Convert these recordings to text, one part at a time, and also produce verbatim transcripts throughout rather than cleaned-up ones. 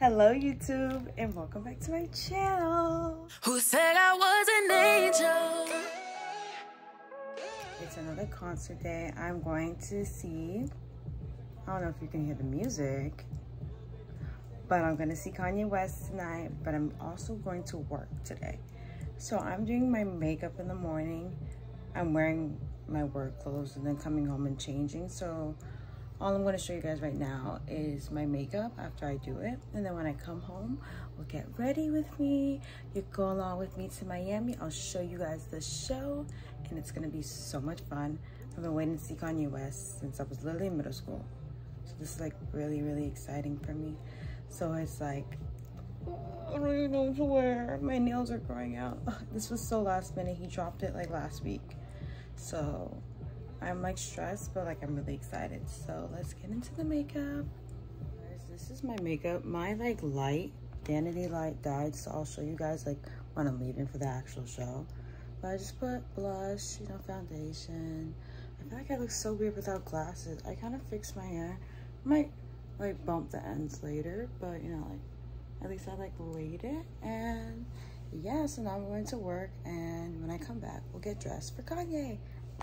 Hello YouTube and welcome back to my channel. Who said I was an angel? It's another concert day. I'm going to see, I don't know if you can hear the music, but I'm going to see Kanye West tonight, but I'm also going to work today. So I'm doing my makeup in the morning. I'm wearing my work clothes and then coming home and changing. So all I'm going to show you guys right now is my makeup after I do it. And then when I come home, we'll get ready with me. You go along with me to Miami. I'll show you guys the show and it's going to be so much fun. I've been waiting to see Kanye West since I was literally in middle school. So this is like really, really exciting for me. So it's like, I don't even know what to wear. My nails are growing out. This was so last minute. He dropped it like last week. So I'm like stressed, but like I'm really excited. So let's get into the makeup. Guys, this is my makeup. My like light, vanity light died, so I'll show you guys like when I'm leaving for the actual show. But I just put blush, you know, foundation. I feel like I look so weird without glasses. I kind of fixed my hair. I might like bump the ends later, but you know, like at least I like laid it. And yeah, so now I'm going to work, and when I come back, we'll get dressed for Kanye.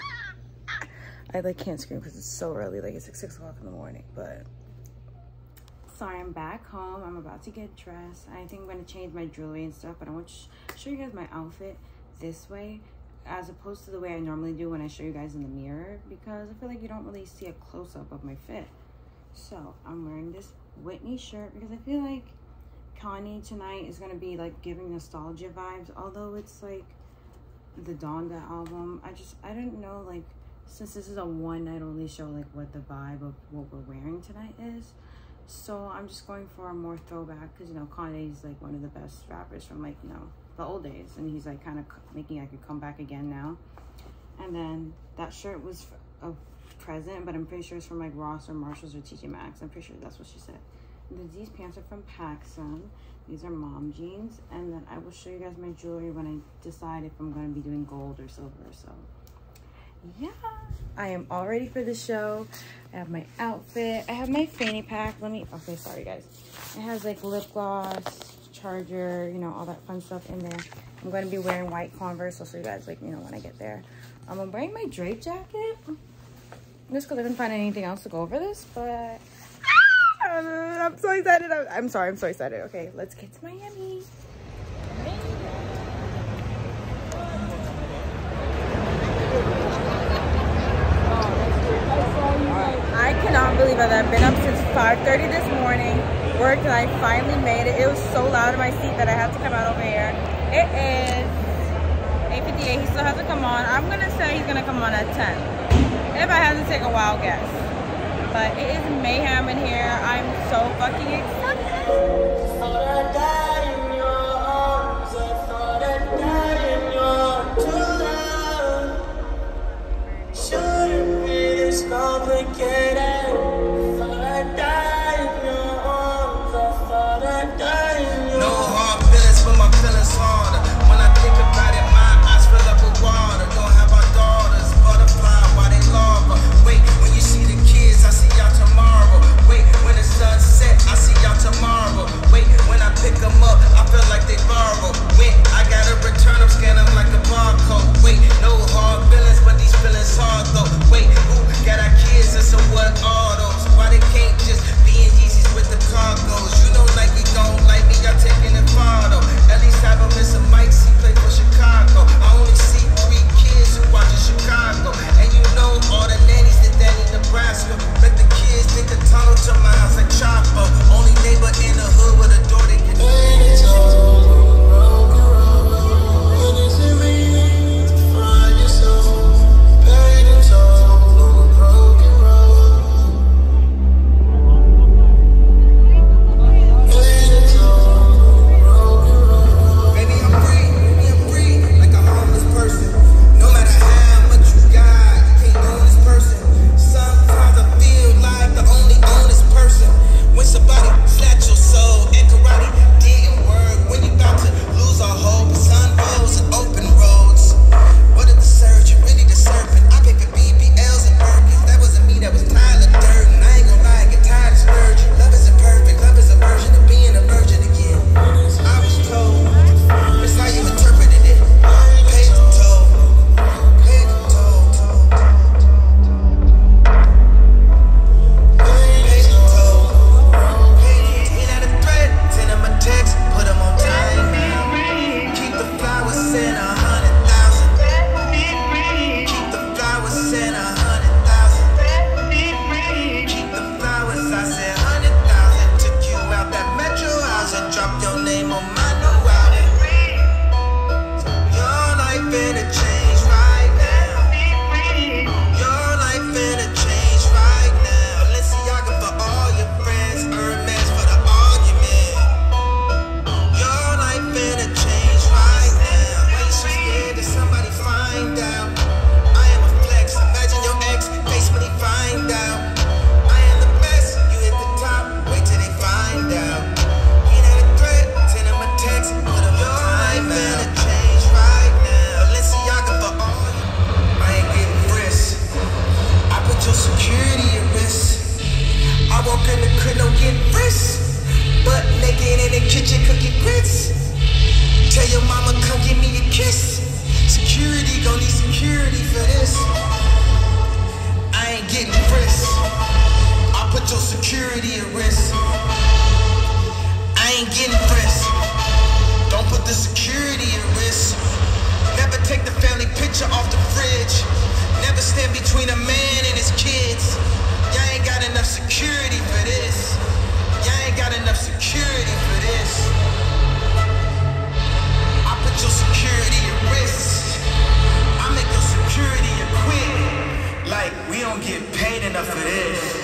I like can't scream because it's so early, like it's like six o'clock in the morning. But sorry, I'm back home. I'm about to get dressed. I think I'm gonna change my jewelry and stuff, but I want to sh show you guys my outfit this way as opposed to the way I normally do when I show you guys in the mirror, because I feel like you don't really see a close-up of my fit. So I'm wearing this Whitney shirt because I feel like Kanye tonight is gonna be like giving nostalgia vibes, although it's like the Donda album. I just I don't know, like since this is a one night only show, like what the vibe of what we're wearing tonight is. So I'm just going for a more throwback, because you know Kanye's like one of the best rappers from like, you know, the old days, and he's like kind of making like a comeback again now. And then that shirt was a present, but I'm pretty sure it's from like Ross or Marshalls or T J Maxx. I'm pretty sure that's what she said. And then these pants are from PacSun. These are mom jeans. And then I will show you guys my jewelry when I decide if I'm going to be doing gold or silver. So yeah, I am all ready for the show. I have my outfit. I have my fanny pack. Let me, okay, sorry guys. It has like lip gloss, charger, you know, all that fun stuff in there. I'm going to be wearing white Converse. I'll show you guys, like, you know, when I get there. Um, I'm wearing my drape jacket. Just because I couldn't find anything else to go over this, but I'm so excited. I'm sorry, I'm so excited. Okay, let's get to Miami. I cannot believe that I've been up since five thirty this morning, worked, and I finally made it. It was so loud in my seat that I had to come out over here. It is eight fifty-eight. He still hasn't come on. I'm gonna say he's gonna come on at ten, if I had to take a wild guess. But it is mayhem in here. I'm so fucking excited. Thought I died in your arms. I thought I died in your true love. Shouldn't be this complicated. Thought I died in your arms. I thought I died in your arms. No hard feelings, but my feelings harder. When I think about it, my eyes fill up with water. Don't have our daughters, butterfly, why they lava. Wait, when you see the kids, I see y'all tomorrow. Wait, when the sun set, I see y'all tomorrow. your grits. Tell your mama come give me a kiss. Security gon' need security for this. I ain't getting frisked. I put your security at risk. I ain't getting frisked. Don't put the security at risk. Never take the family picture off the fridge. Never stand between a man and his kids. Y'all ain't got enough security for this. Y'all ain't got enough security for this. I put your security at risk. I make your security a quit. Like, we don't get paid enough for this.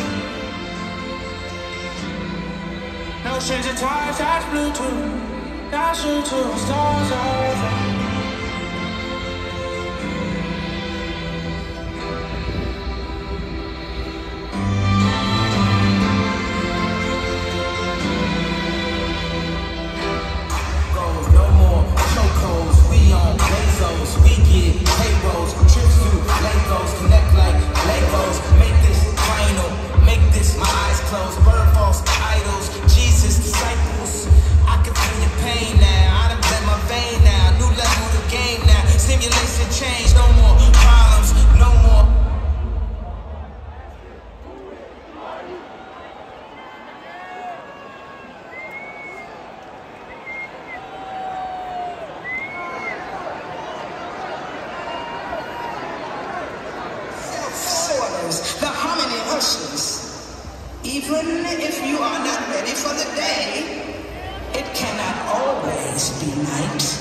Stranger twice as Bluetooth. Dashing to the stars of the harmony hushes. Even if you are not ready for the day, it cannot always be night.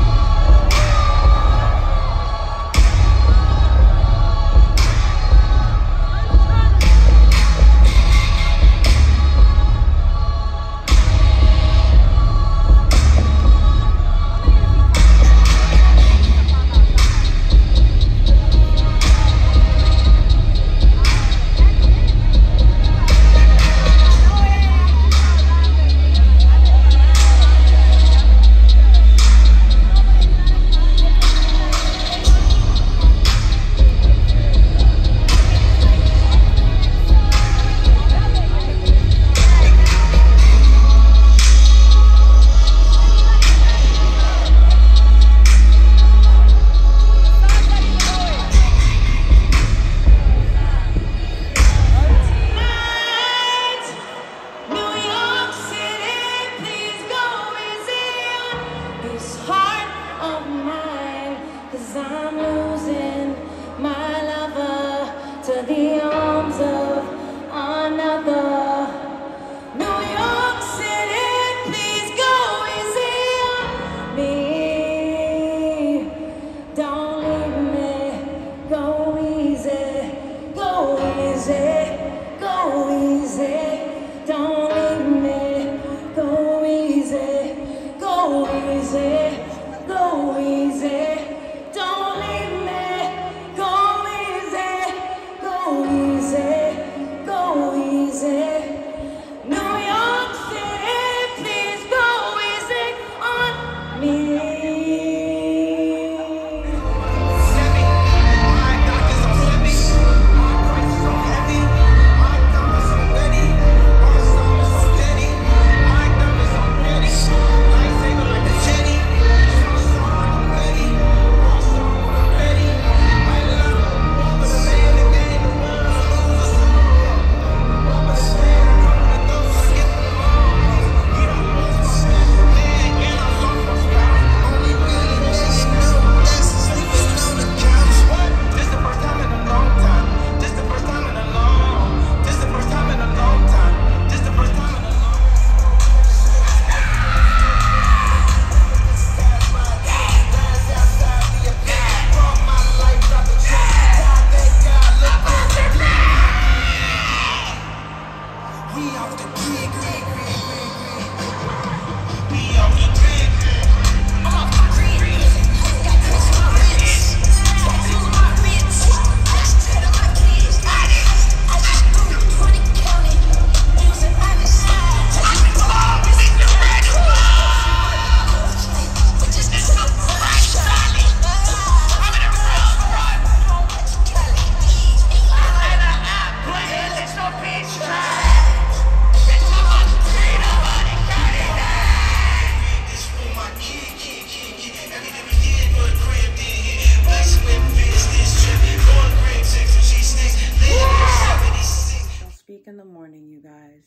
In the morning, you guys.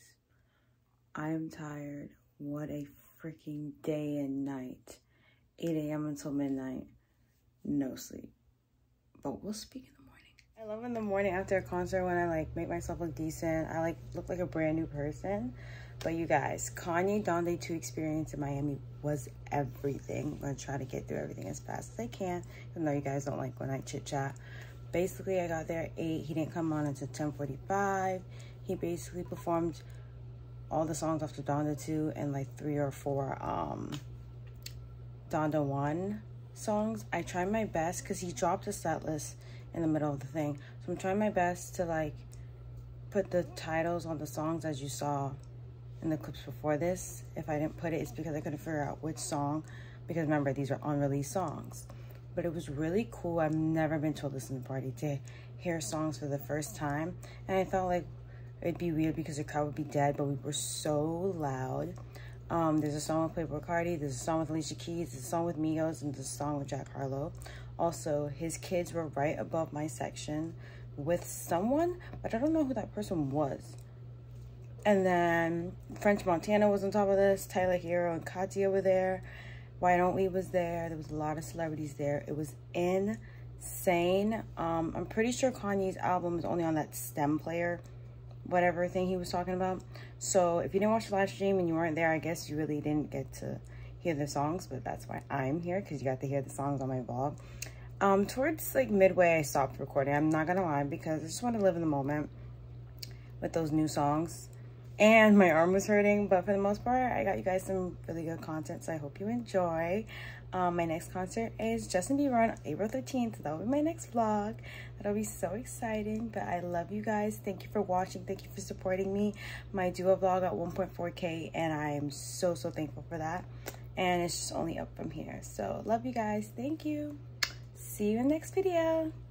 I am tired. What a freaking day and night. eight A M until midnight. No sleep. But we'll speak in the morning. I love in the morning after a concert when I like make myself look decent. I like look like a brand new person. But you guys, Kanye Donda two experience in Miami was everything. I'm going to try to get through everything as fast as I can, even though you guys don't like when I chit chat. Basically, I got there at eight. He didn't come on until ten forty-five. He basically performed all the songs off the Donda two and like three or four um, Donda one songs. I tried my best because he dropped a set list in the middle of the thing. So I'm trying my best to like put the titles on the songs as you saw in the clips before this. If I didn't put it, it's because I couldn't figure out which song, because remember, these are unreleased songs. But it was really cool. I've never been to a listening party to hear songs for the first time. And I felt like it'd be weird because the crowd would be dead, but we were so loud. Um, there's a song with Playboi Carti, there's a song with Alicia Keys, there's a song with Migos, and there's a song with Jack Harlow. Also, his kids were right above my section with someone, but I don't know who that person was. And then French Montana was on top of this, Tyler Hero and Katia were there. Why Don't We was there. There was a lot of celebrities there. It was insane. Um, I'm pretty sure Kanye's album is only on that stem player, whatever thing he was talking about. So if you didn't watch the live stream and you weren't there, I guess you really didn't get to hear the songs, but that's why I'm here, because you got to hear the songs on my vlog. Um, towards like midway, I stopped recording. I'm not gonna lie, because I just want to live in the moment with those new songs. And my arm was hurting, but for the most part, I got you guys some really good content, so I hope you enjoy. Um, my next concert is Justin Bieber on April thirteenth. That'll be my next vlog. That'll be so exciting, but I love you guys. Thank you for watching. Thank you for supporting me. My duo vlog got one point four K, and I am so, so thankful for that. And it's just only up from here. So love you guys. Thank you. See you in the next video.